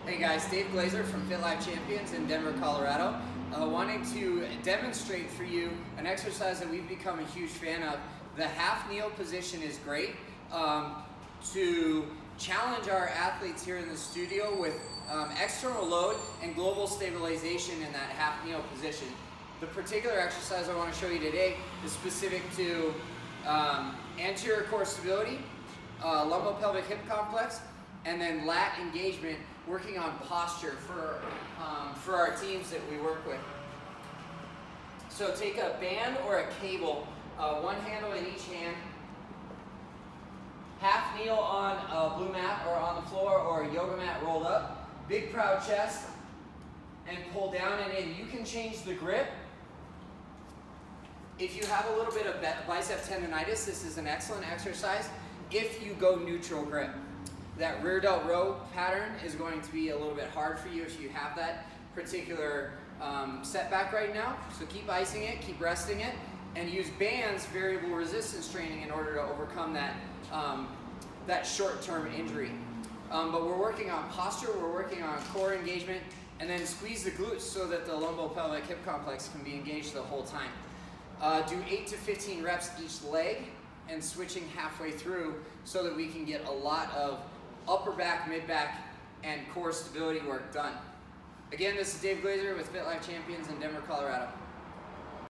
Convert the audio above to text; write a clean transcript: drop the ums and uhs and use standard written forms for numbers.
Hey guys, Dave Glazer from Fit Life Champions in Denver, Colorado. Wanting to demonstrate for you an exercise that we've become a huge fan of. The half kneel position is great to challenge our athletes here in the studio with external load and global stabilization in that half kneel position. The particular exercise I want to show you today is specific to anterior core stability, lumbo-pelvic hip complex, and then lat engagement, working on posture for our teams that we work with. So take a band or a cable, one handle in each hand, half kneel on a blue mat or on the floor or a yoga mat rolled up, big proud chest, and pull down and in. You can change the grip. If you have a little bit of bicep tendonitis, this is an excellent exercise if you go neutral grip. That rear delt row pattern is going to be a little bit hard for you if you have that particular setback right now. So keep icing it, keep resting it, and use bands, variable resistance training, in order to overcome that, that short-term injury. But we're working on posture, we're working on core engagement, and then squeeze the glutes so that the lumbo-pelvic hip complex can be engaged the whole time. Do 8 to 15 reps each leg and switching halfway through so that we can get a lot of upper back, mid back, and core stability work done. Again, this is Dave Glazer with Fit Life Champions in Denver, Colorado.